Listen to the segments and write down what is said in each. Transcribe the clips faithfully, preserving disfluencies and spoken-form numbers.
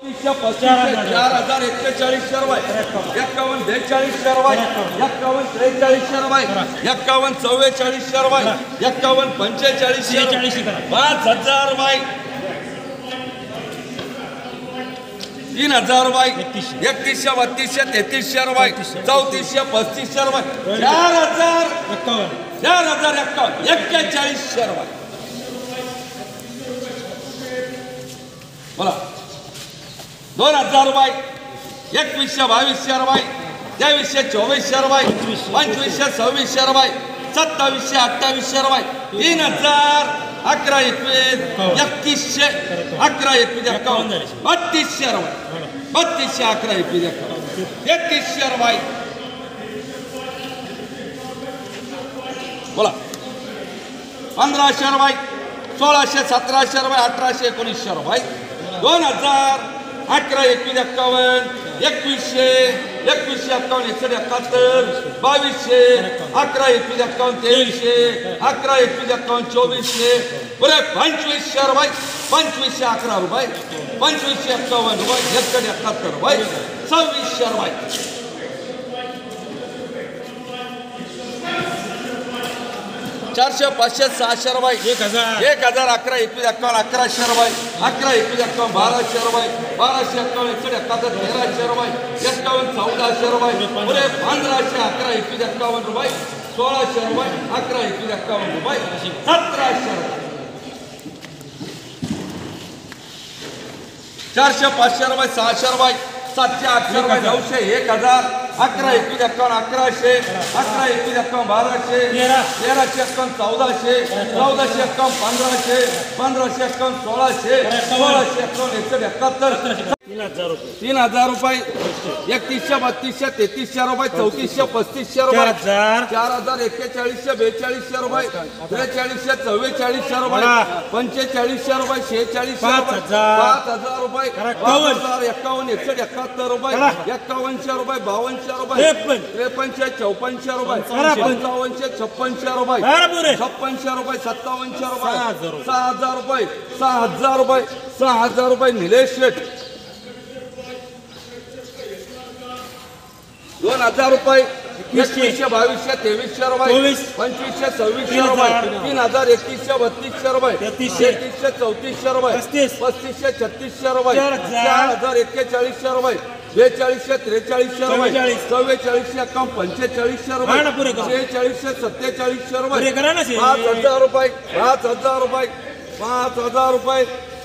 चार हजार एक्केचाळीस रुपये एक्कावन्न बेचाळीस रुपये एक्कावन्न त्रेचाळीस रुपये एक्कावन्न चव्वेचाळीस रुपये एक्कावन्न पंचेचाळीस पाच हजार रुपये तीन हजार रुपये एकतीसशे बत्तीसशे तेहतीसशे रुपये चौतीसशे पस्तीसशे रुपये चार हजार एक्कावन्न चार हजार एक्कावन्न एक्केचाळीसशे रुपये बोला दोन हजार रुपये एकवीसशे बावीसशे रुपये तेवीसशे चोवीसशे रुपये पंचवीसशे सव्वीसशे रुपये सत्तावीसशे अठ्ठावीसशे रुपये तीन हजार अकरा एकवीस एकतीसशे अकरा एकवीस एक्कावन्न बत्तीसशे रुपये बत्तीसशे अकरा एकवीस एक्कावन्न एकतीसशे रुपये बोला पंधराशे रुपये सोळाशे सतराशे रुपये अठराशे एकोणीसशे रुपये दोन हजार अकरा एकवीस एक्कावन्न एकवीसशे एकवीसशे एक्कावन्न एकसष्ट एकाहत्तर बावीसशे अकरा एकवीस एक्कावन्न तेवीसशे अकरा एकवीस एक्कावन्न चोवीसशे बरे पंचवीसशे रुपये पंचवीसशे अकरा रुपये पंचवीसशे एक्कावन्न रुपये एकसष्ट एकाहत्तर रुपये सव्वीसशे रुपये चारशे पाचशे सहाशे रुपये एक हजार एक हजार अकरा एकवीस एक्कावन्न अकराशे रुपये अकरा एकवीस एक्कावन्न बाराशे रुपये बाराशे एक्कावन्न एकसष्ट एकाहत्तर तेराशे रुपये एक्कावन्न चौदाशे रुपये पुढे पंधराशे अकरा एकवीस एक्कावन्न रुपये सोळाशे रुपये अकरा एकवीस एक्कावन्न रुपये सतराशे रुपये चारशे पाचशे रुपये सहाशे रुपये सातशे आठशे रुपये नऊशे एक हजार अकरा एकवीस एक्कावन्न अकराशे अकरा एकवीस एक्कावन्न बाराशे तेराशे एक्कावन्न चौदाशे चौदाशे एक्कावन्न पंधराशे पंधराशे एक्कावन्न सोळाशे सोळाशे एक्कावन्न एकसष्ट एकाहत्तर तीन हजार रुपये तीन हजार रुपये एकतीसशे बत्तीसशे तेहतीसशे रुपये चौतीसशे पस्तीसशे रुपये चार हजार एक्केचाळीसशे बेचाळीसशे रुपये त्रेचाळीसशे चव्वेचाळीसशे रुपये पंचेचाळीसशे रुपये शेहेचाळीसशे पाच हजार रुपये पाच हजार एक्कावन्न एकसष्ट एकाहत्तर रुपये एक्कावन्नशे रुपये बावनशे रुपये त्रेपन्नशे चौपन्नशे रुपये पंचावन्नशे छप्पनशे रुपये छप्पनशे रुपये सत्तावन्नशे रुपये सहा हजार रुपये सहा हजार रुपये सहा हजार रुपये निलेश शेठ दोन हजार रुपये एकवीसशे बावीसशे तेवीसशे रुपये पंचवीसशे सव्वीसशे रुपये तीन हजार एकतीसशे बत्तीसशे रुपये तेहतीसशे चौतीसशे रुपये पस्तीसशे छत्तीसशे रुपये चार हजार एक्केचाळीसशे रुपये बेचाळीसशे त्रेचाळीसशे रुपये चव्वेचाळीसशे एक्कावन्न पंचेचाळीसशे रुपये शेहेचाळीसशे सत्तेचाळीसशे रुपये पाच हजार रुपये पाच हजार रुपये पाच हजार रुपये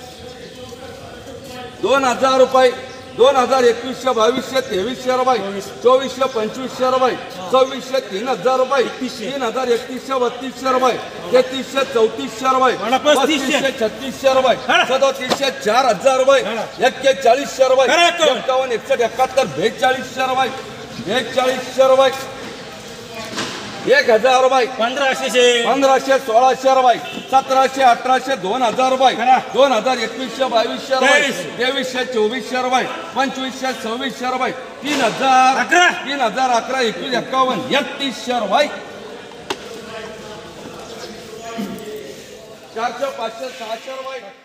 दोन हजार रुपये दोन हजार एकवीसशे बावीसशे तेवीसशे रुपये चोवीसशे पंचवीसशे रुपये सव्वीसशे तीन हजार रुपये तीन हजार एकतीसशे बत्तीसशे रुपये तेहतीसशे चौतीसशे रुपये पस्तीसशे छत्तीसशे रुपये सदोतीसशे चार हजार रुपये एक्केचाळीसशे रुपये एक्कावन्न एकसष्ट एकाहत्तर बेचाळीसशे रुपये बेचाळीसशे रुपये एक हजार रुपये पंधराशे पंधराशे सोळाशे रुपये सतराशे अठराशे दोन हजार रुपये दोन हजार एकवीसशे बावीसशे रुपये तेवीसशे चोवीसशे रुपये पंचवीसशे सव्वीसशे रुपये तीन हजार अकरा तीन हजार अकरा एकवीस एक्कावन्न एकतीसशे रुपये चारशे पाचशे सहाशे रुपये